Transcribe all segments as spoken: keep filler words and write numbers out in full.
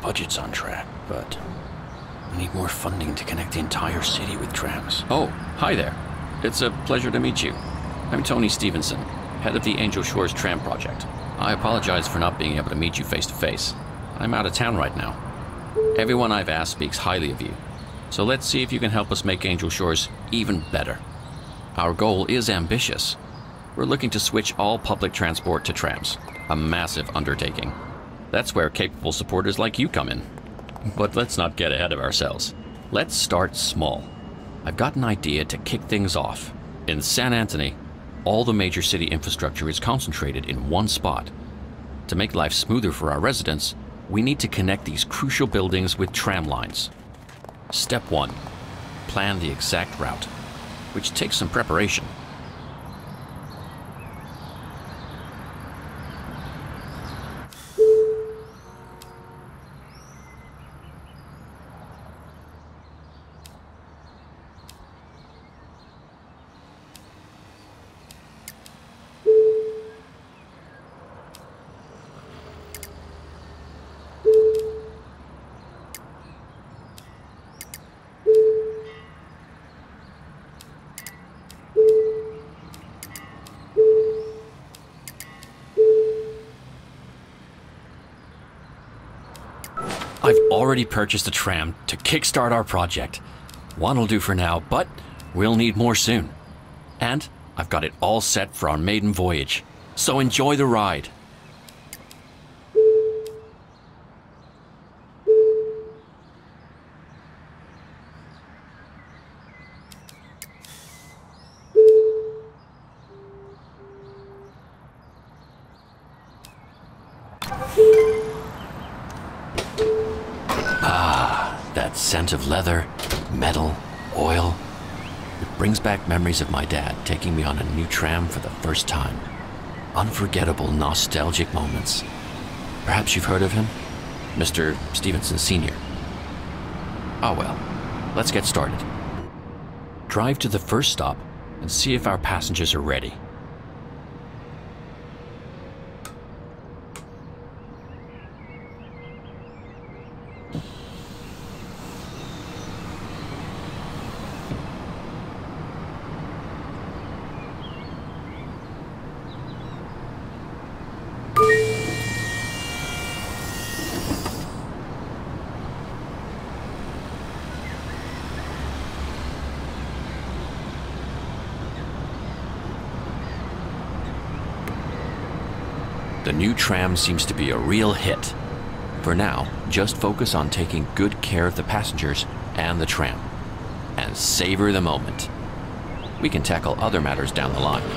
budget's on track, but we need more funding to connect the entire city with trams. Oh, hi there. It's a pleasure to meet you. I'm Tony Stevenson, head of the Angel Shores Tram Project. I apologize for not being able to meet you face to face. I'm out of town right now. Everyone I've asked speaks highly of you, so let's see if you can help us make Angel Shores even better. Our goal is ambitious. We're looking to switch all public transport to trams, a massive undertaking. That's where capable supporters like you come in. But let's not get ahead of ourselves. Let's start small. I've got an idea to kick things off. In San Antonio, all the major city infrastructure is concentrated in one spot. To make life smoother for our residents, we need to connect these crucial buildings with tram lines. Step one, plan the exact route, which takes some preparation. I've already purchased a tram to kickstart our project. One'll do for now, but we'll need more soon. And I've got it all set for our maiden voyage. So enjoy the ride. That scent of leather, metal, oil. It brings back memories of my dad taking me on a new tram for the first time. Unforgettable, nostalgic moments. Perhaps you've heard of him? Mister Stevenson Senior Oh well, let's get started. Drive to the first stop and see if our passengers are ready. The new tram seems to be a real hit. For now, just focus on taking good care of the passengers and the tram, and savor the moment. We can tackle other matters down the line.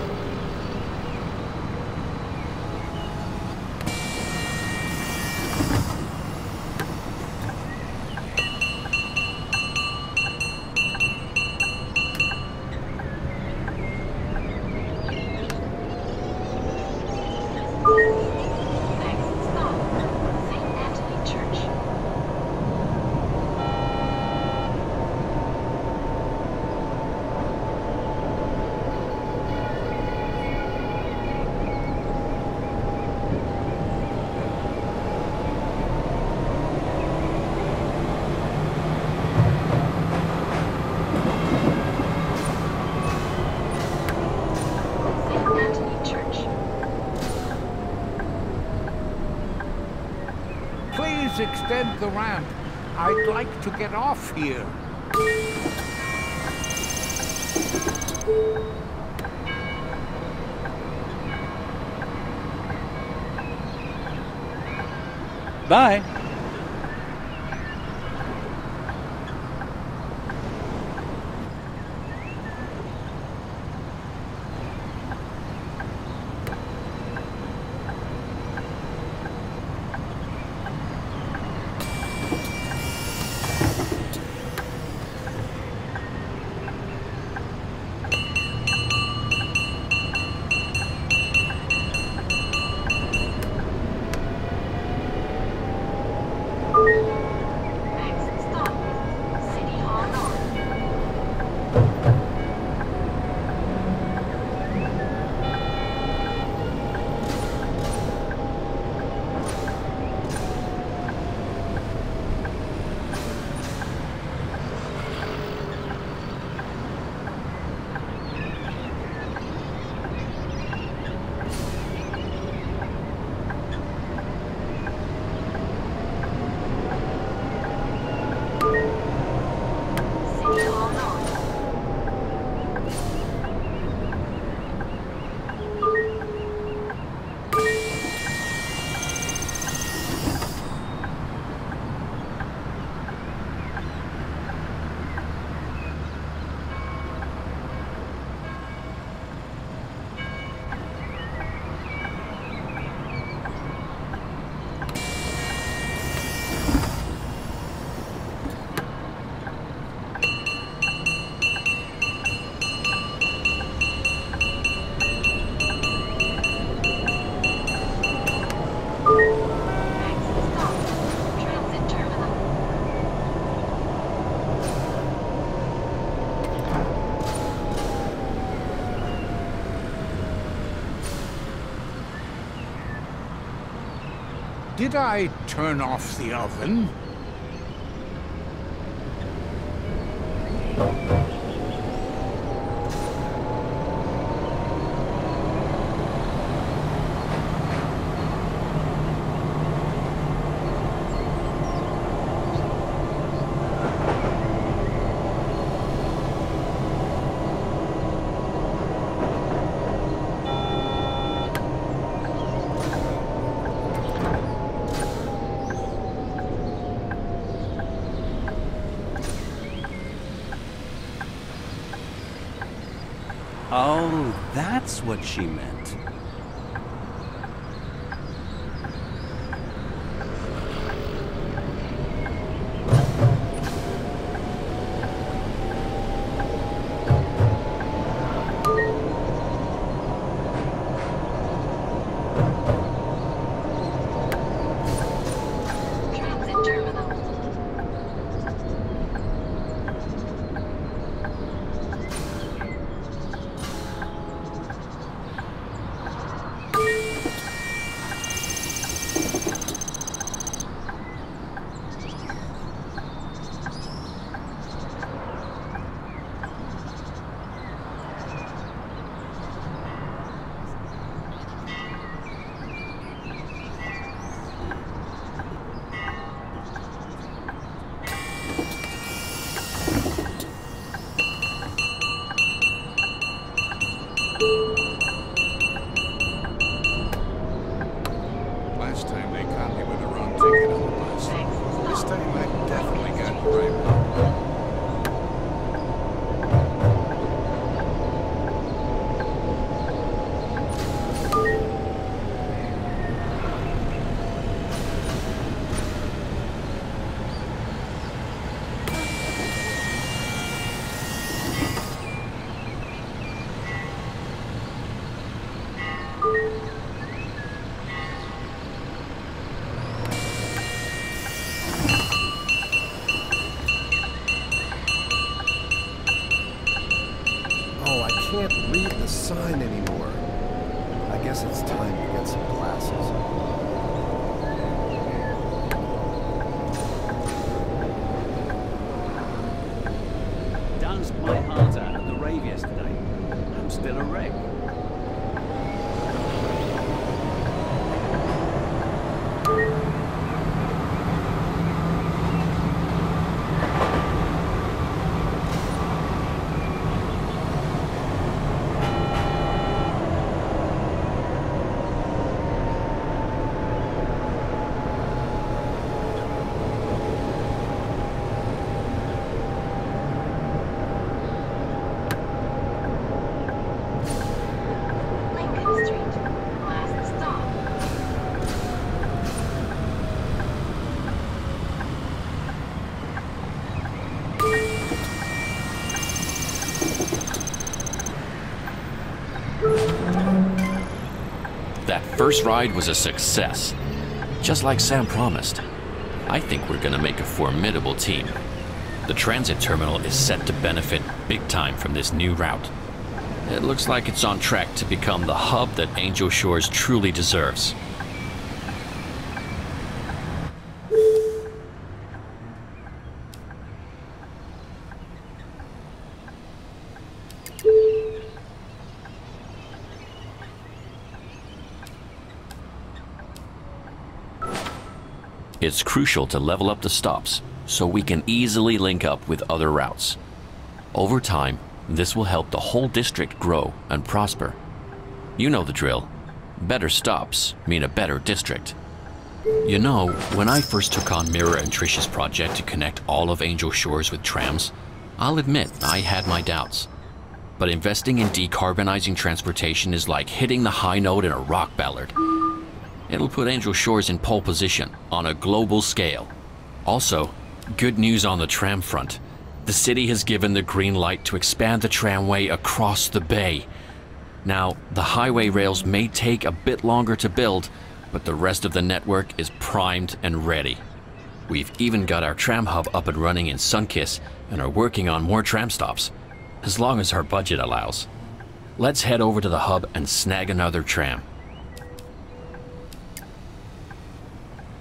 Extend the ramp. I'd like to get off here. Bye. Did I turn off the oven? Oh, that's what she meant. Transit terminal. Last time they caught me with the wrong ticket on the bus. This time I definitely got it right. Oh, I can't read the sign anymore. I guess it's time to get some glasses. Danced my heart out at the rave yesterday. I'm still a wreck. Lincoln Street. Last stop. That first ride was a success. Just like Sam promised. I think we're gonna make a formidable team. The transit terminal is set to benefit big time from this new route. It looks like it's on track to become the hub that Angel Shores truly deserves. It's crucial to level up the stops so we can easily link up with other routes. Over time, this will help the whole district grow and prosper. You know the drill. Better stops mean a better district. You know, when I first took on Mira and Trish's project to connect all of Angel Shores with trams, I'll admit I had my doubts. But investing in decarbonizing transportation is like hitting the high note in a rock ballad. It'll put Angel Shores in pole position on a global scale. Also, good news on the tram front. The city has given the green light to expand the tramway across the bay. Now, the highway rails may take a bit longer to build, but the rest of the network is primed and ready. We've even got our tram hub up and running in Sunkiss and are working on more tram stops, as long as our budget allows. Let's head over to the hub and snag another tram.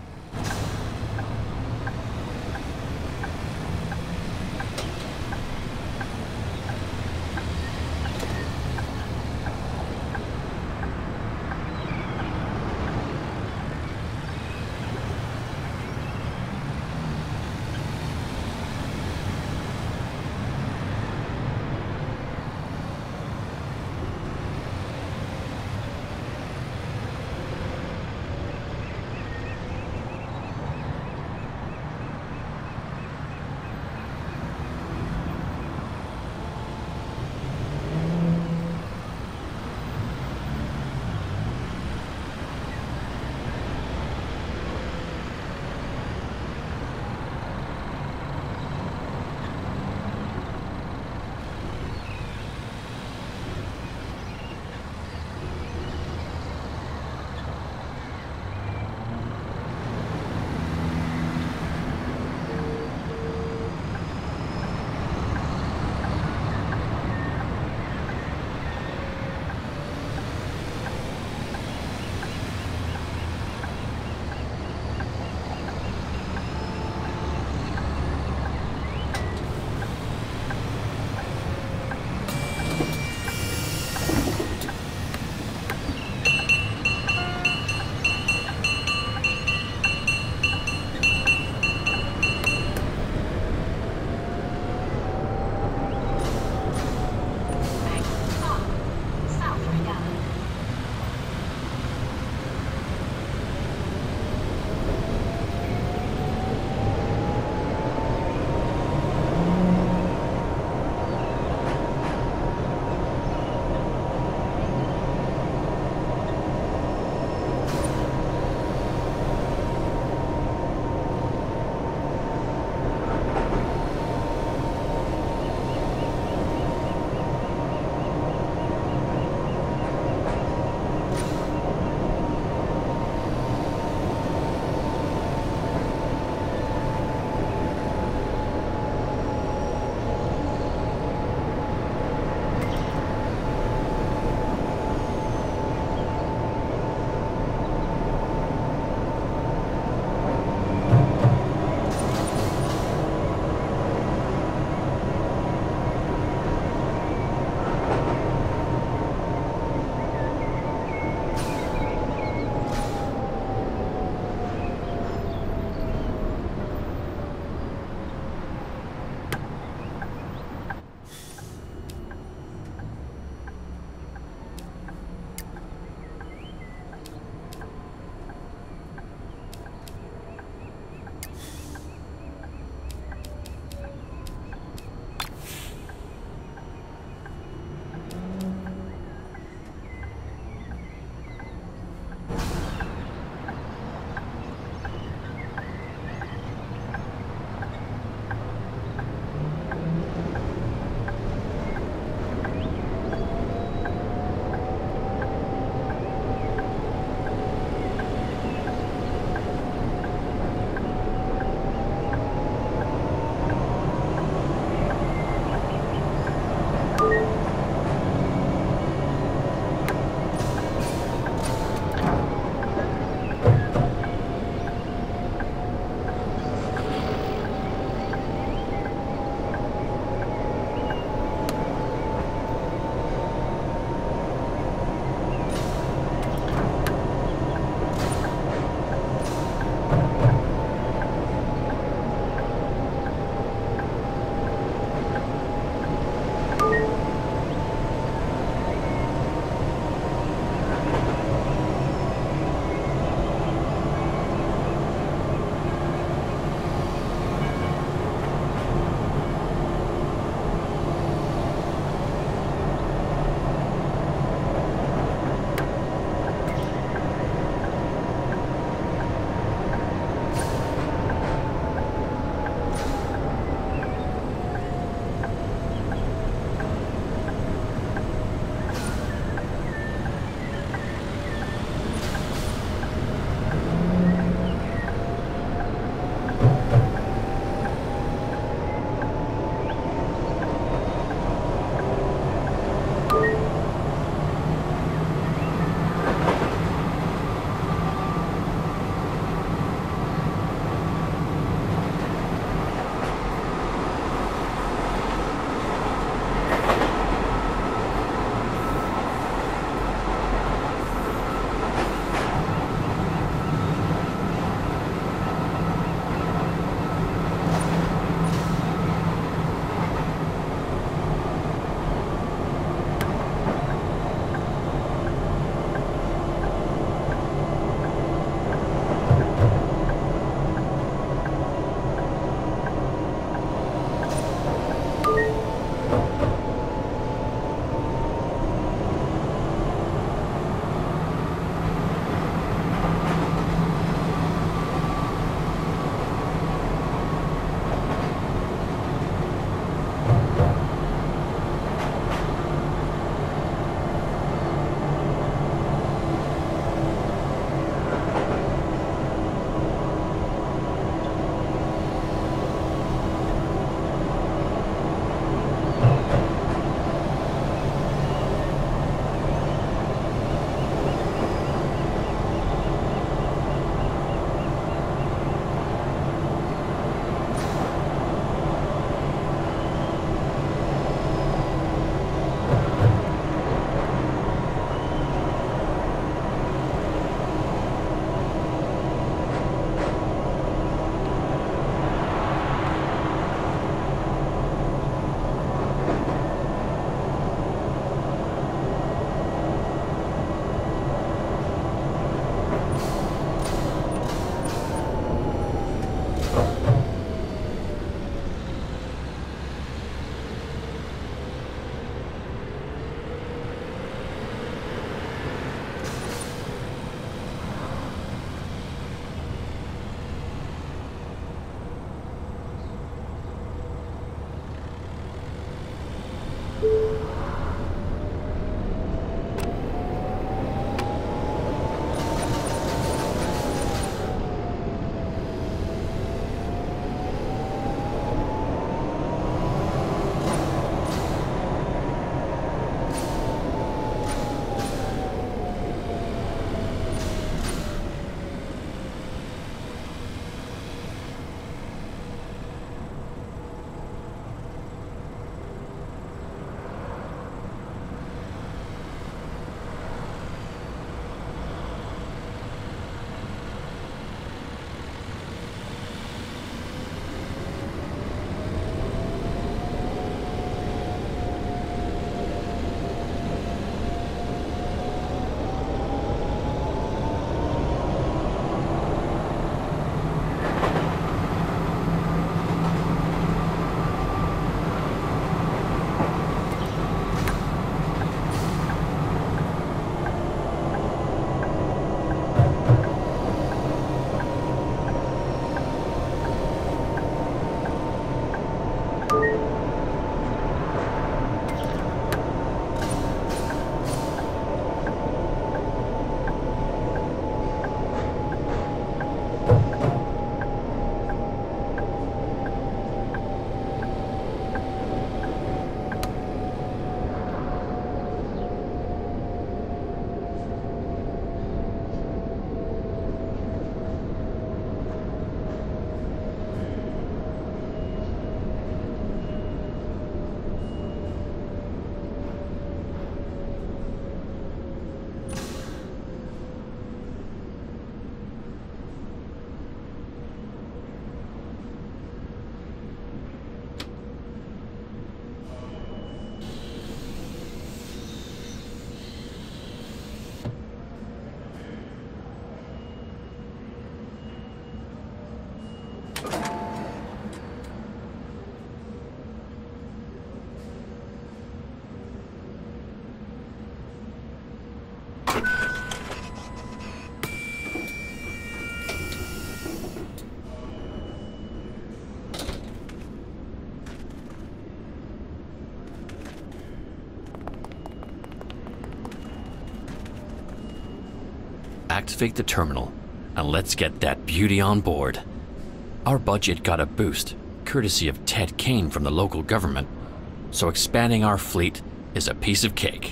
activate the terminal and let's get that beauty on board. Our budget got a boost, courtesy of Ted Kane from the local government, so expanding our fleet is a piece of cake.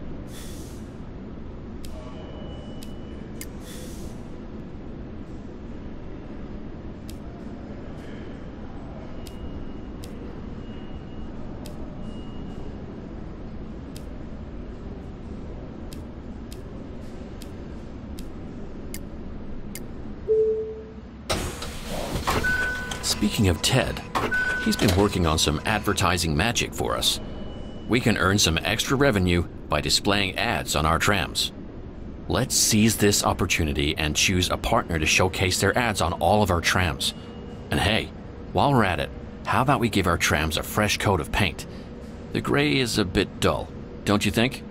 Speaking of Ted, he's been working on some advertising magic for us. We can earn some extra revenue by displaying ads on our trams. Let's seize this opportunity and choose a partner to showcase their ads on all of our trams. And hey, while we're at it, how about we give our trams a fresh coat of paint? The gray is a bit dull, don't you think?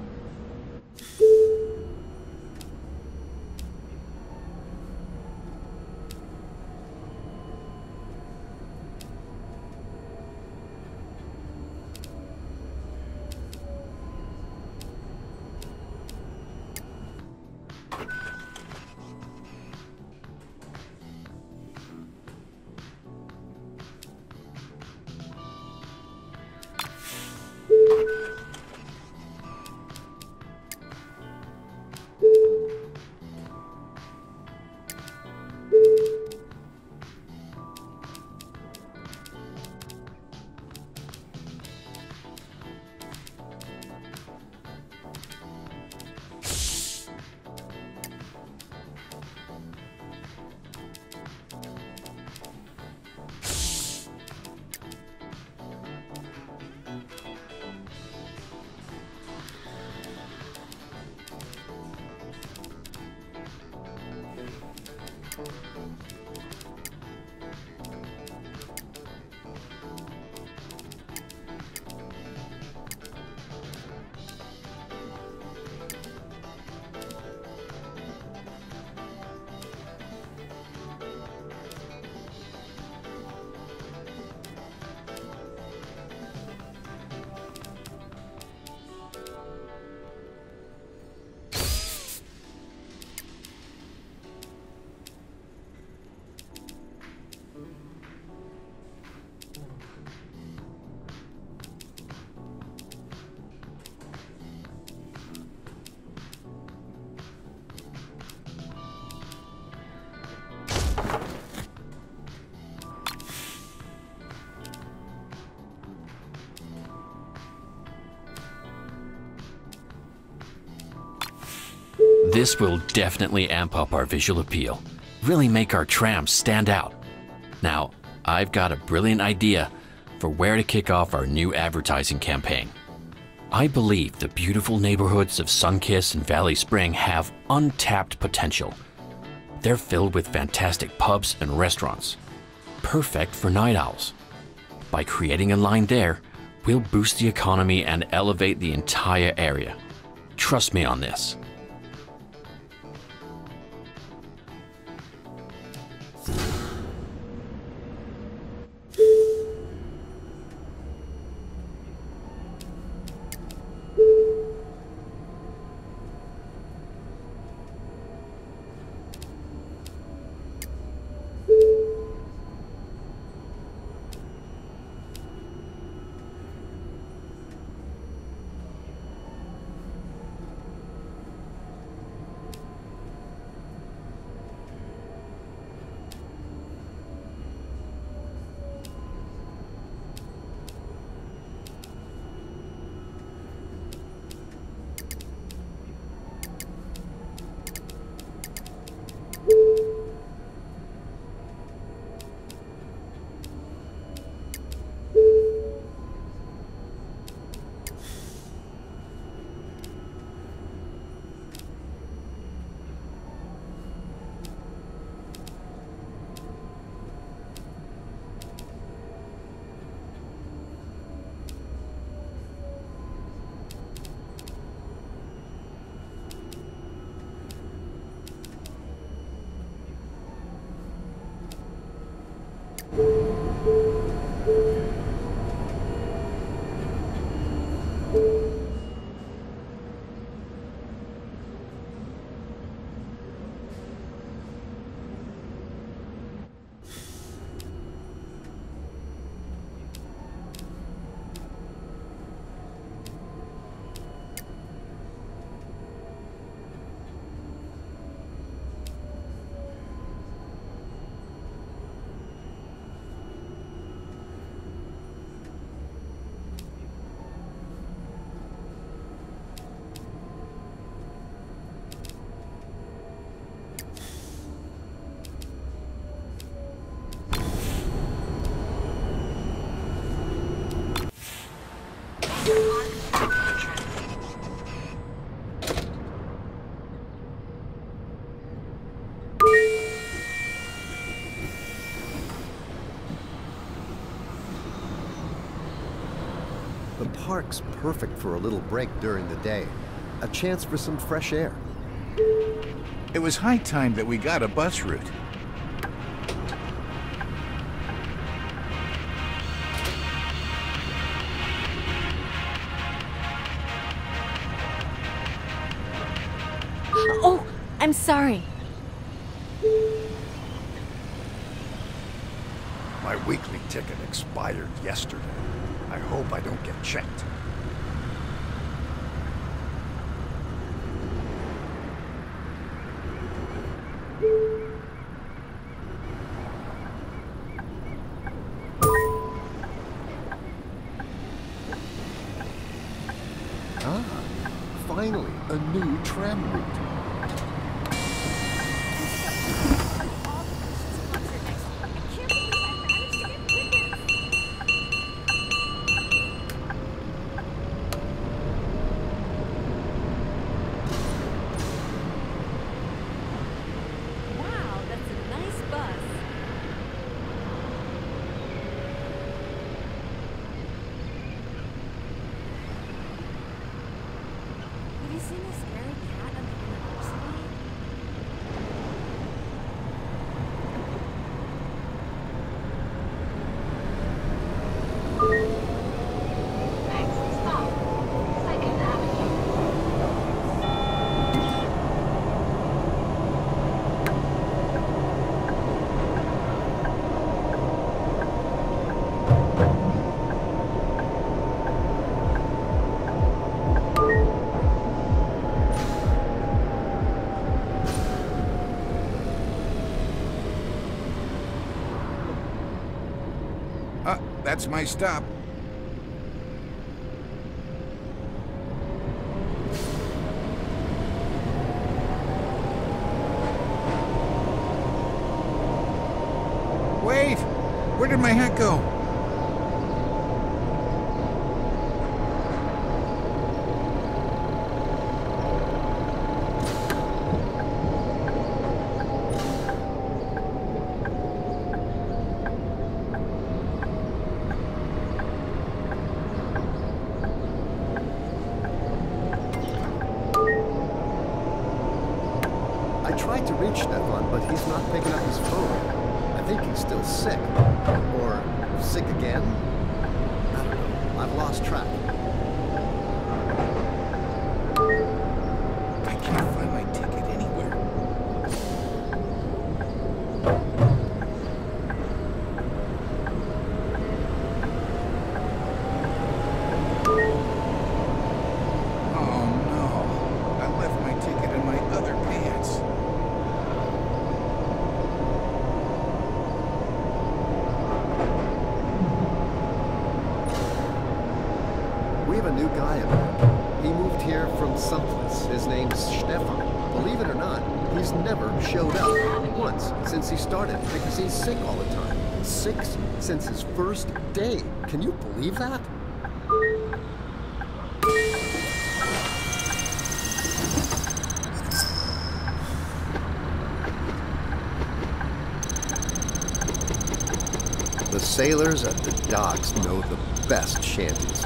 This will definitely amp up our visual appeal, really make our trams stand out. Now, I've got a brilliant idea for where to kick off our new advertising campaign. I believe the beautiful neighborhoods of Sunkiss and Valley Spring have untapped potential. They're filled with fantastic pubs and restaurants, perfect for night owls. By creating a line there, we'll boost the economy and elevate the entire area. Trust me on this. park's perfect for a little break during the day. A chance for some fresh air. It was high time that we got a bus route. Oh, I'm sorry. My weekly ticket expired yesterday. I hope I don't get checked. Ah, finally, a new tram route. Wow, that's a nice bus. Have you seen this scary cat at the university? Next stop, Second Avenue. Uh, that's my stop. Wait! Where did my hat go? I tried to reach Stefan, but he's not picking up his phone. I think he's still sick. Or sick again? I don't know. I've lost track. I can't find my ticket anywhere. Oh no. I left my ticket in my other pants. We have a new guy aboard. He moved here from someplace. His name's Stefan. Believe it or not, he's never showed up once since he started because he's sick all the time. Six since his first day. Can you believe that? The sailors at the docks know the best shanties.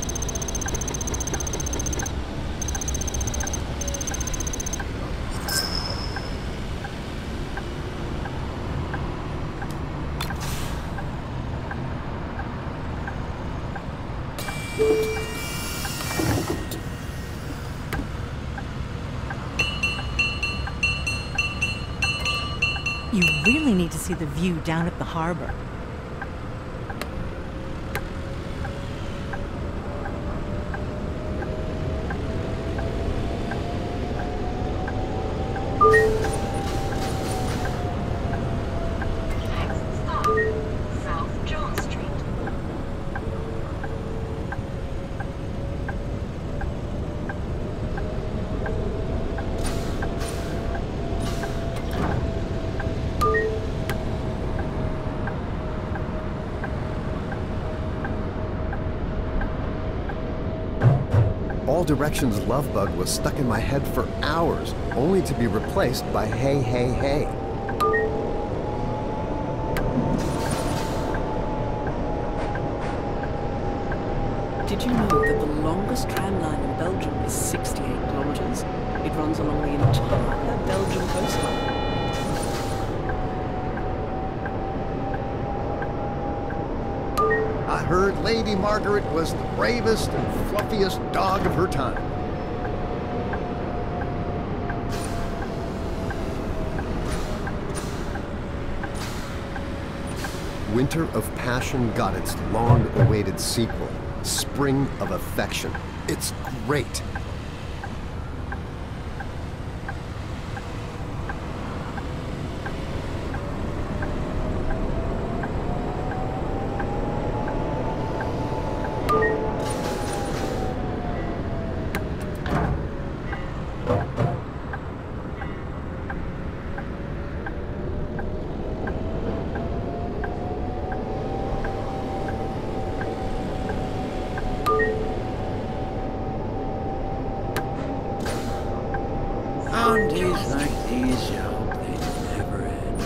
You really need to see the view down at the harbor. Next stop, South John Street. All Directions Love Bug was stuck in my head for hours, only to be replaced by Hey Hey Hey. Did Did you know that the longest tram line in Belgium is sixty-eight kilometers? It runs along the entire Belgian coastline. I heard Lady Margaret was the bravest and fluffiest dog of her time. Winter of Passion got its long-awaited sequel, Spring of Affection. It's great. On days like these, you hope they never end.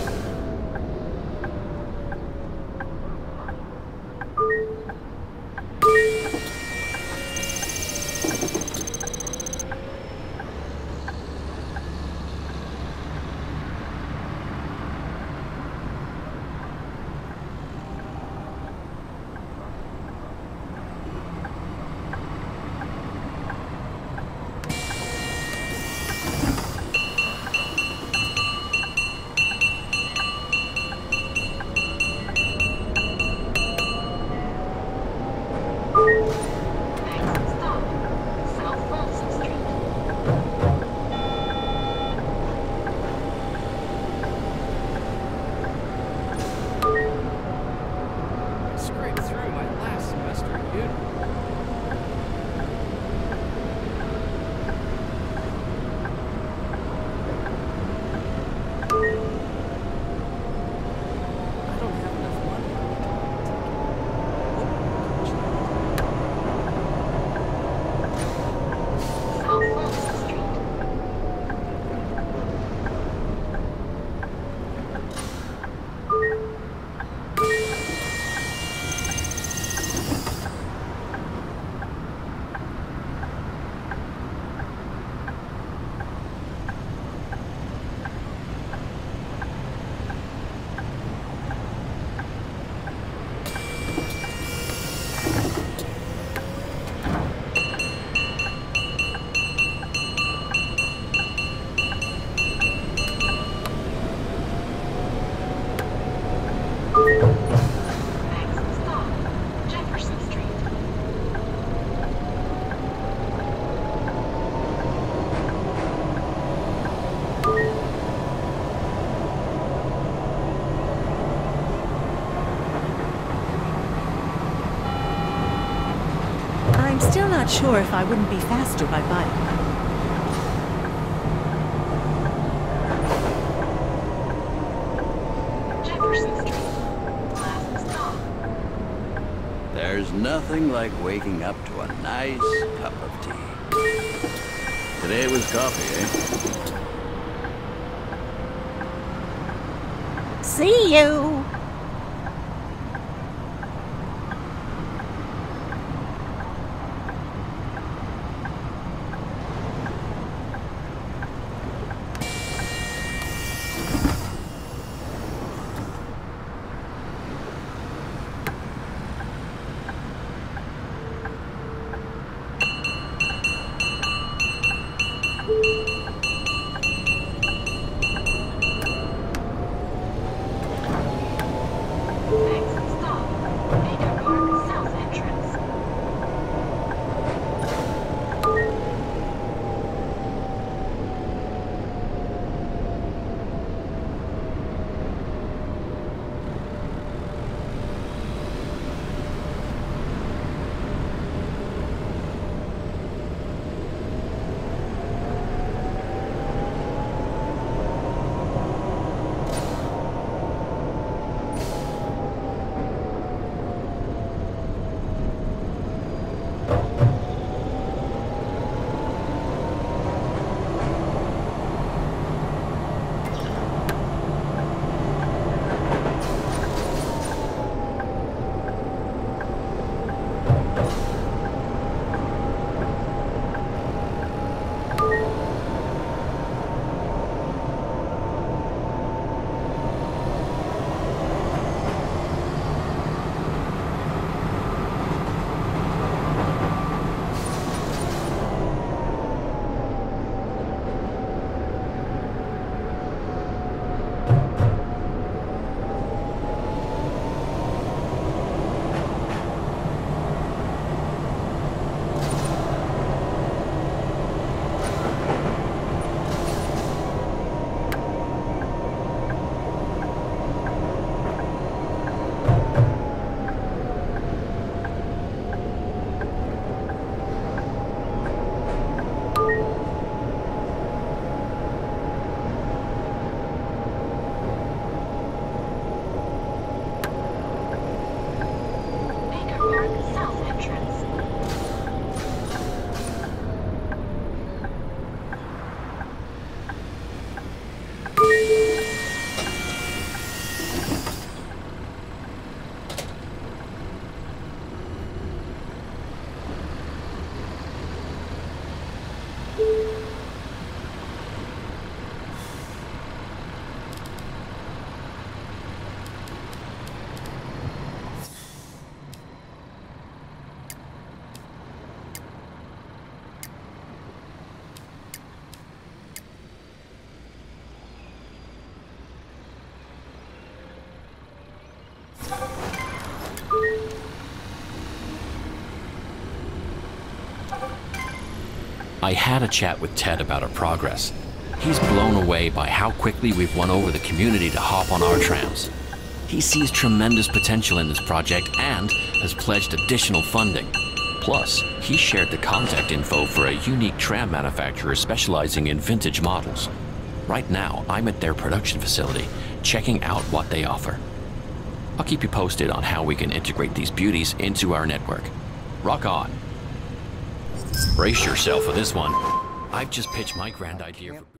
I'm still not sure if I wouldn't be faster by bike. There's nothing like waking up to a nice cup of tea. Today was coffee, eh? See you! I had a chat with Ted about our progress. He's blown away by how quickly we've won over the community to hop on our trams. He sees tremendous potential in this project and has pledged additional funding. Plus, he shared the contact info for a unique tram manufacturer specializing in vintage models. Right now, I'm at their production facility, checking out what they offer. I'll keep you posted on how we can integrate these beauties into our network. Rock on. Brace yourself for this one. I've just pitched my grand idea for...